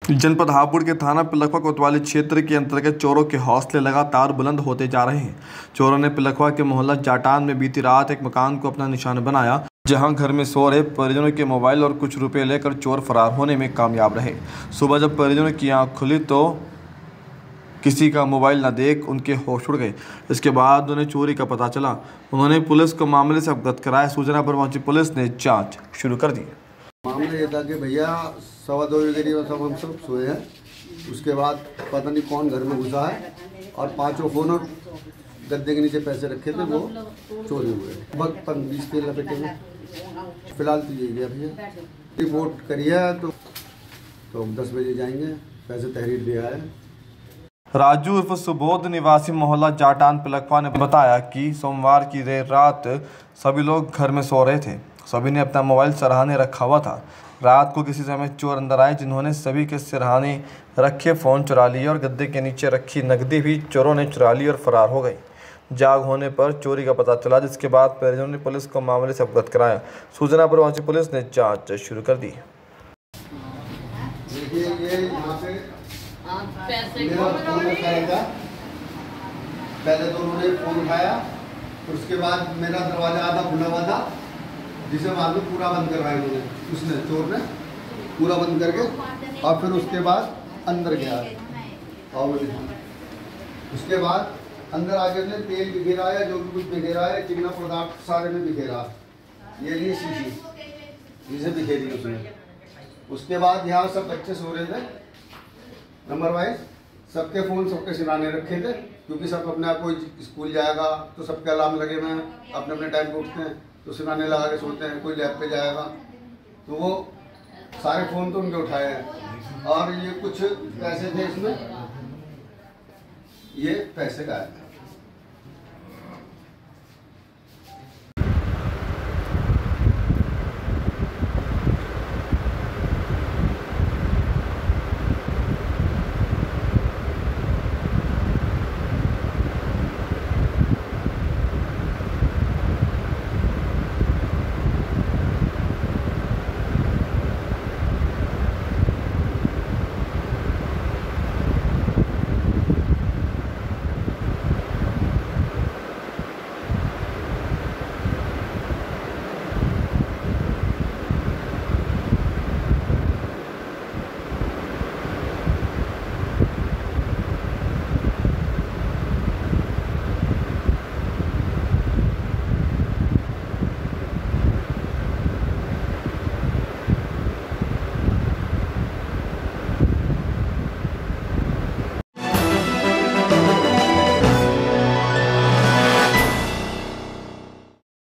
जनपद हापुड़ के थाना पिलखवा कोतवाली क्षेत्र के अंतर्गत चोरों के हौसले लगातार बुलंद होते जा रहे हैं। चोरों ने पिलखवा के मोहल्ला जाटान में बीती रात एक मकान को अपना निशाना बनाया, जहां घर में सो रहे परिजनों के मोबाइल और कुछ रुपए लेकर चोर फरार होने में कामयाब रहे। सुबह जब परिजनों की आंख खुली तो किसी का मोबाइल न देख उनके होश उड़ गए। इसके बाद उन्हें चोरी का पता चला। उन्होंने पुलिस को मामले से अवगत कराया। सूचना पर पहुंची पुलिस ने जाँच शुरू कर दी। मामला ये था कि भैया 2:15 के करीब सब हम सब सोए हैं। उसके बाद पता नहीं कौन घर में घुसा है और 5 फोन और गद्दे के नीचे पैसे रखे थे, वो चोरी हुए। लगभग 20 के लपेटे में। फिलहाल तो यही गया भैया। रिपोर्ट करी है तो 10 बजे जाएंगे। पैसे तहरीर दिया है। राजू उर्फ सुबोध निवासी मोहल्ला जाटान पिलखवा ने बताया कि सोमवार की देर रात सभी लोग घर में सो रहे थे। सभी ने अपना मोबाइल सिरहाने रखा हुआ था। रात को किसी समय चोर अंदर आए, जिन्होंने सभी के सिरहाने रखे फ़ोन चुरा लिए और गद्दे के नीचे रखी नकदी भी चोरों ने चुरा ली और फरार हो गई। जाग होने पर चोरी का पता चला, जिसके बाद परिजनों ने पुलिस को मामले से अवगत कराया। सूचना पर पहुंची पुलिस ने जाँच शुरू कर दी। पहले तो उन्होंने फोन उठाया, उसके बाद मेरा दरवाजा आधा खुला हुआ था, जिसे बाद में पूरा बंद करवाया उसने चोर ने पूरा बंद करके, और फिर उसके बाद अंदर गया और उसके बाद अंदर आके उसने तेल बिखेरा है, जो भी कुछ बिखेरा है, चिकना पदार्थ सारे में बिखेरा। ये लिए शीशी जिसे बिखेरी उसने। उसके बाद यहाँ सब बच्चे सो रहे थे नंबर वाइज। सबके फ़ोन सबके सिराने रखे थे, क्योंकि सब अपने आप, कोई स्कूल जाएगा तो सबके अलार्म लगे हुए हैं, अपने अपने टाइम पे उठते हैं तो सिराने लगा के सोते हैं। कोई लैब पे जाएगा तो वो सारे फ़ोन तो उनके उठाए हैं। और ये कुछ पैसे थे इसमें, ये पैसे का है।